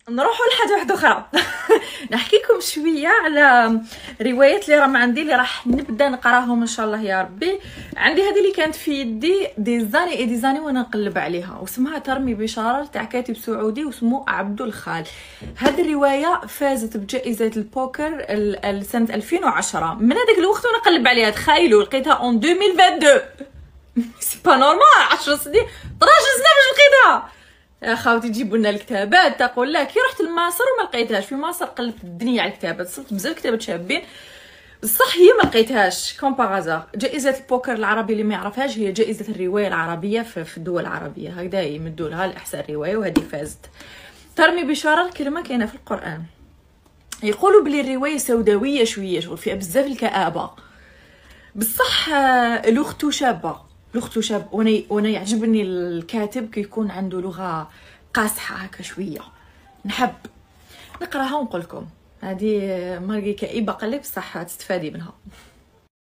نروحوا لحاجه واحده اخرى. نحكي لكم شويه على روايات اللي راهم عندي، اللي راح نبدا نقراهم ان شاء الله يا ربي. عندي هذه اللي كانت في يدي دي زاني وانا نقلب عليها، واسمها ترمي بشرر تاع كاتب سعودي واسمه عبد الخال. هذه الروايه فازت بجائزه البوكر سنه 2010. من هذاك الوقت وانا نقلب عليها، تخيلوا لقيتها اون 2022. سي با نورمال، 10 سنين 12 سنه باش لقيتها. يا خاوتي جيبوا لنا الكتابات. تقول لك كي رحت لمصر وما لقيتهاش. في مصر قلبت الدنيا على الكتابات، صرت بزاف كتابات شابين، بصح هي ما لقيتهاش. كوم باغازار جائزه البوكر العربي اللي ما يعرفهاش هي جائزه الروايه العربيه في الدول العربيه، هكذا يمدوا لها لاحسن روايه، وهذه فازت. ترمي بشرر كلمه كاينه في القران، يقولوا بلي الروايه سوداويه شويه، شغل فيها بزاف الكآبه، بصح لغته شابه. لغته شاب، وانا يعجبني الكاتب كي يكون عنده لغه قاصحه هكا شويه. نحب نقراها ونقول لكم هذه مارغي كئيبه قلب، بصح تستفادي منها.